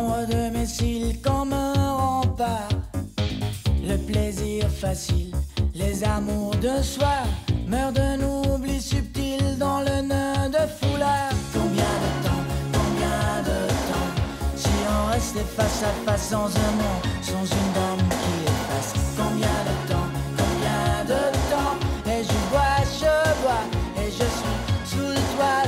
L'ombre de mes cils comme un rempart. Le plaisir facile, les amours de soi meurent d'un oubli subtil dans le nœud de foulard. Combien de temps, si on restait face à face sans un mot, sans une dame qui efface. Combien de temps, et je bois, et je suis sous le toit.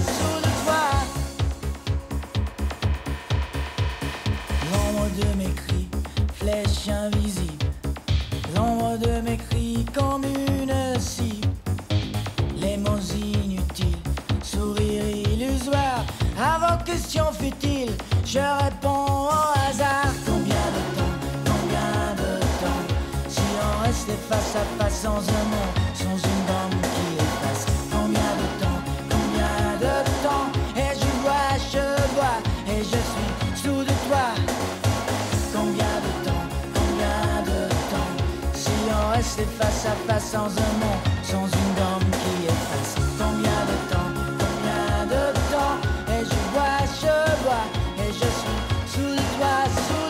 L'ombre de mes cris, flèche invisible, l'ombre de mes cris comme une cible. Les mots inutiles, sourire illusoire, avant question futile, je réponds au hasard. Combien de temps, si on restait face à face sans un mot, sans une dame qui efface. Combien de temps, et je bois, et je suis sous de toi. Combien de temps, si on restait face à face sans un mot, sans une dame qui efface. Combien de temps, et je bois, et je suis sous le toit.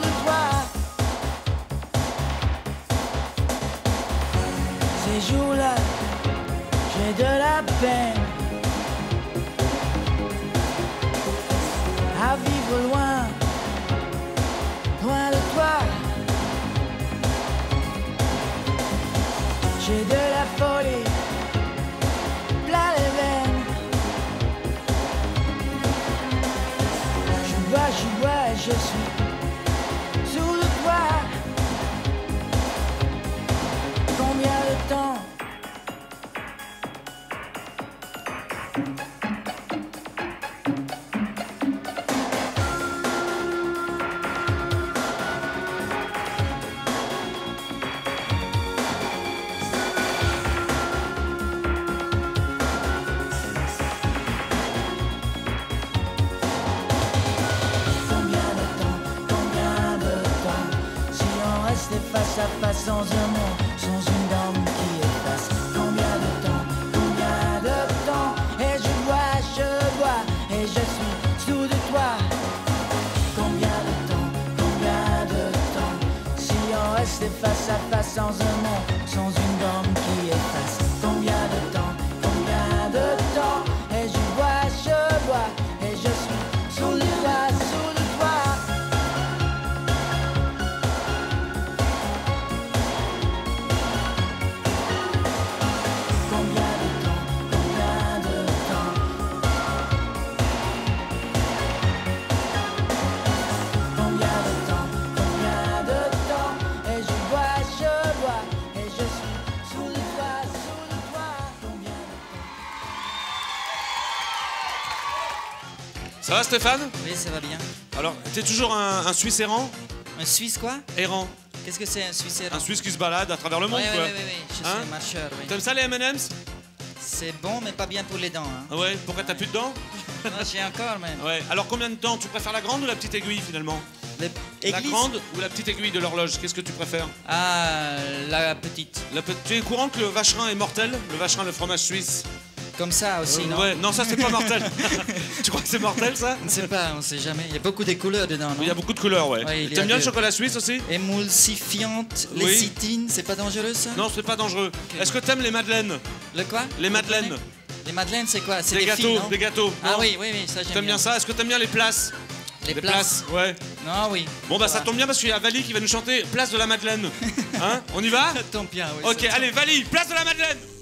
Ces jours-là, j'ai de la peine à vivre loin de toi. J'ai de la folie plein les veines. Je bois et je suis sous le toit. Combien de temps? Face à face sans un mot, sans une dame qui efface. Combien de temps, et je bois, et je suis sous de toi. Combien de temps, si on restait face à face sans un mot, sans une dame qui efface. Combien de temps, et je bois, et je suis sous le toit. Ça va Stéphane? Oui, ça va bien. Alors, t'es toujours un Suisse errant? Un Suisse quoi? Errant. Qu'est-ce que c'est un Suisse errant? Un Suisse qui se balade à travers le monde, quoi. Oui, je suis un marcheur, oui. T'aimes ça les M&M's? C'est bon, mais pas bien pour les dents. Hein. Ouais, pourquoi t'as plus de dents? Non, j'ai encore, même. Ouais, alors combien de temps? Tu préfères la grande ou la petite aiguille, finalement? La grande ou la petite aiguille de l'horloge? Qu'est-ce que tu préfères? Ah, la petite. Tu es au courant que le vacherin est mortel? Le vacherin, le fromage suisse? Comme ça aussi, non? Ouais, non, ça c'est pas mortel. Tu crois que c'est mortel, ça? On ne sait pas, on sait jamais. Il y a beaucoup de couleurs dedans, non? Il y a beaucoup de couleurs, ouais. T'aimes bien le chocolat suisse aussi? Émulsifiante, lécithine, c'est pas dangereux ça? Non, c'est pas dangereux. Okay. Est-ce que t'aimes les madeleines? Le quoi? Les madeleines. Les madeleines, c'est quoi? C'est des gâteaux, filles, non? des gâteaux. Ah oui, ça j'aime bien. T'aimes bien ça? Est-ce que t'aimes bien les places? Les places? Ouais. Non, oui. Bon, bah ça tombe bien parce qu'il y a Vali qui va nous chanter Place de la Madeleine. Hein? On y va? Ça tombe bien, oui. Ok, allez, Vali, Place de la Madeleine!